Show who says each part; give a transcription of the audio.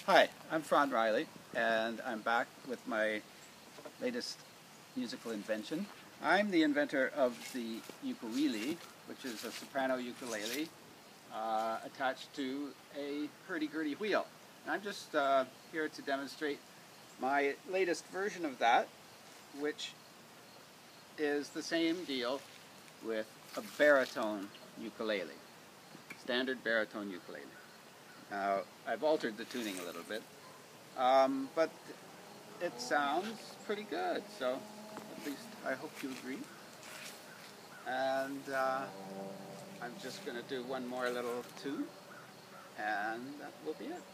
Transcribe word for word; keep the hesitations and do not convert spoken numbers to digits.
Speaker 1: Hi, I'm Fran Riley, and I'm back with my latest musical invention. I'm the inventor of the Ukuwheele, which is a soprano ukulele uh, attached to a hurdy-gurdy wheel. And I'm just uh, here to demonstrate my latest version of that, which is the same deal with a baritone ukulele, standard baritone ukulele. Now, I've altered the tuning a little bit, um, but it sounds pretty good, so at least I hope you agree. And uh, I'm just going to do one more little tune, and that will be it.